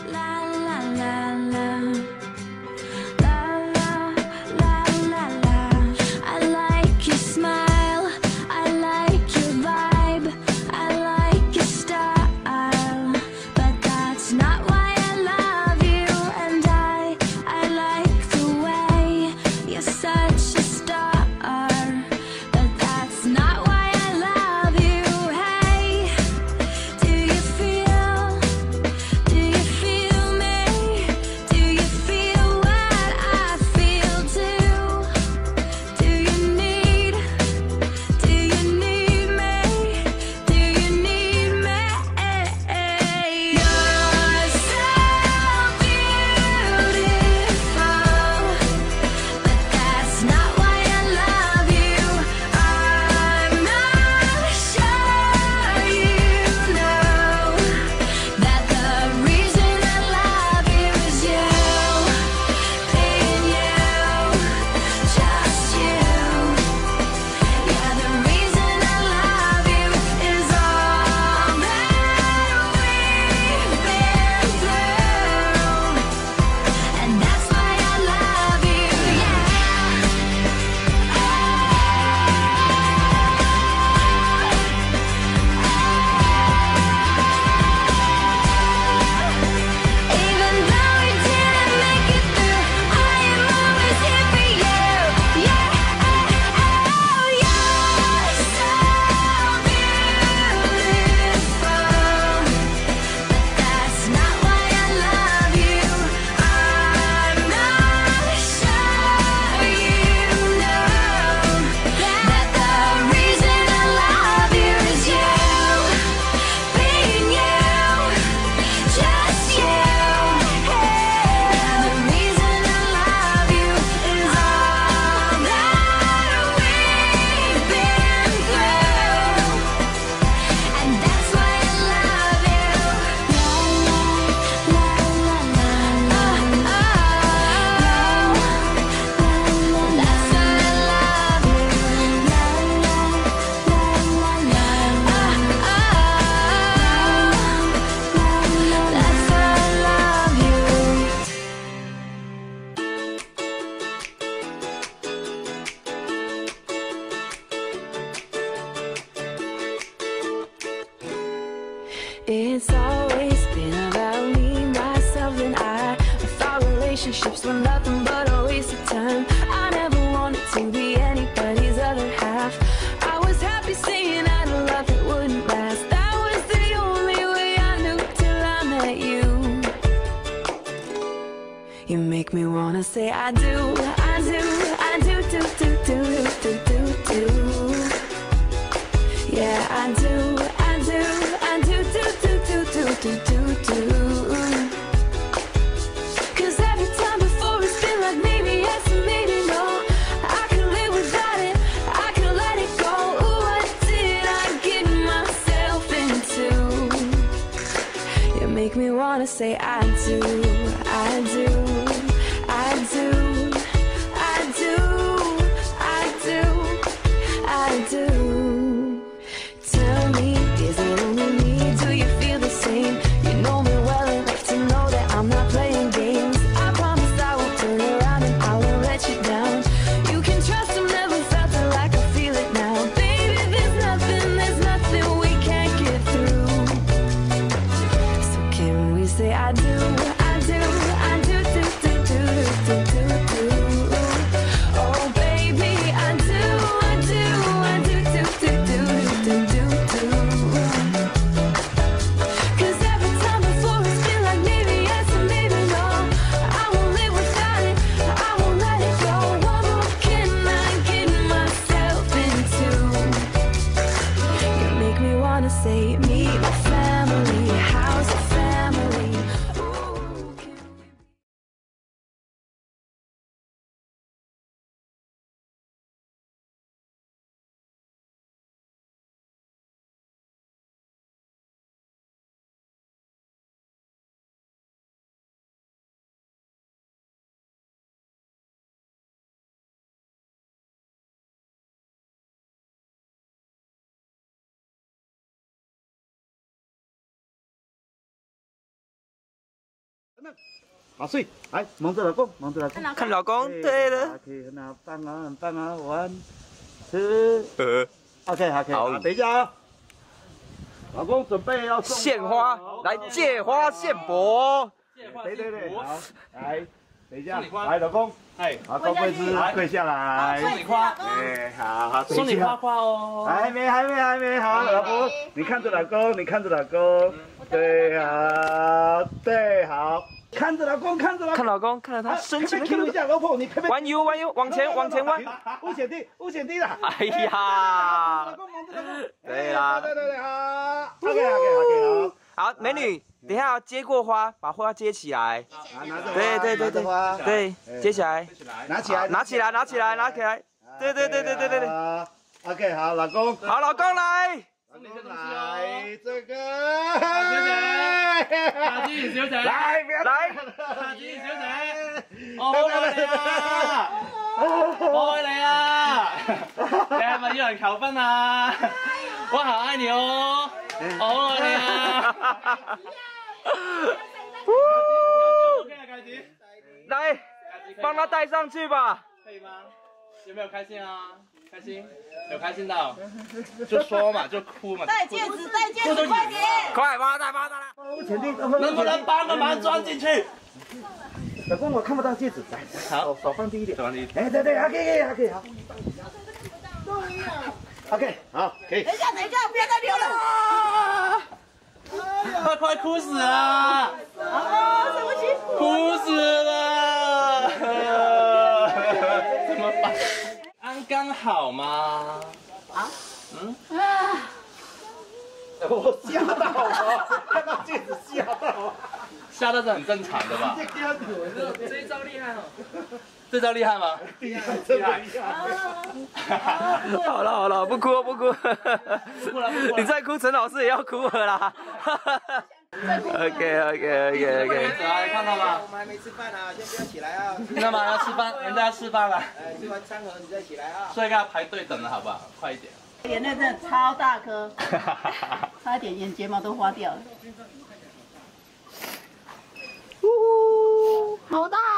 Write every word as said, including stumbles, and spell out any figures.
It's always been about me, myself, and I. I thought relationships were nothing but a waste of time. I never wanted to be anybody's other half. I was happy saying I love it wouldn't last. That was the only way I knew till I met you. You make me wanna say I do, I do, I do, do, do, do, do, do, do. Yeah, I do, I do, I do, do, do, do, do, do, do, do. Cause every time before it's been like maybe yes and maybe no. I can live without it, I can let it go. Ooh, what did I get myself into? You make me wanna say I do, I do, I do, I do, I do, I do. Tell me, is it only me? Do you feel the same? You know me well enough to know that I'm not playing games. I promise I won't turn around and I won't let you down. You can trust I've never felt it like I feel it now. Baby, there's nothing, there's nothing we can't get through. So can we say I do, I do, I do, do, do, do, do, do, do. Oh baby, I do, I do, I do, do, do, do, do, do, do. Cause every time before it's been like maybe yes and maybe no. I won't live without it, I won't let it go. What more can I get myself into? You make me wanna say meet my family, how's your family? Ooh, can we 好睡，来蒙着老公，蒙着老公， 看老公，对的。 OK， 很好，棒啊，很棒啊，玩，吃。 呃 OK OK， 好，等一下啊。老公准备要送献花，来借花献佛。 对对对，好，来，等一下，来，老公，哎，好，高贵姿跪下来， 送你花， 哎，好好， 送你花花哦。 还没，还没，还没，好，老婆，你看着老公，你看着老公，对，好，对，好，看着老公，看着老公， 看老公，看着他深情的看一下，老婆，你可不可以弯腰弯腰，往前往前弯。 危险地，危险地了。 哎呀， 老公，蒙着老公， 对啦， 对对对，好 ，OK OK OK， 好。 好，美女，等一下要接过花，把花接起来。对对对对对，接起来， 拿起来， 拿起来，拿起来，拿起来。对对对对对对对。 OK， 好，老公， 好，老公来。 来这个， 大姐小姐， 来， 来， 大姐小姐，我好愛你啊！我愛你啊！你係咪要人求婚啊？我好愛你哦！我好愛你啊！OK 啊，戒指， 来，帮他戴上去吧。 可以嗎？有沒有開心啊？開心，有開心到，就說嘛，就哭嘛。 戴戒指，戴戒指，快點！ 快帮他戴，帮他戴。 能不能幫個忙裝進去？ 老公，我看不到戒指，来， 好， 手手放低一點， 手放低一點。 哎，对对 ，OK OK OK， 好。OK， 好，可以。 等一下，等一下，不要再流了！ 他快哭死了！啊， 对不起， 哭死了！怎么办？刚刚好吗？啊？嗯？ 啊， 我吓到了，看到戒指吓到了。 吓到是很正常的吧？ 这一招厉害哦！ 这招厉害吗？ 厉害，真的厉害。 好了好了，不哭不哭，你再哭，陈老师也要哭了啦。OK OK OK OK。 来看到吗？ 我们还没吃饭啊，先不要起来啊！ 那么要吃饭，人家要吃饭了， 哎，吃完餐盒你再起来啊！ 所以要排队等了，好不好？快一点。 眼泪真的超大颗，差一点眼睫毛都花掉了。好大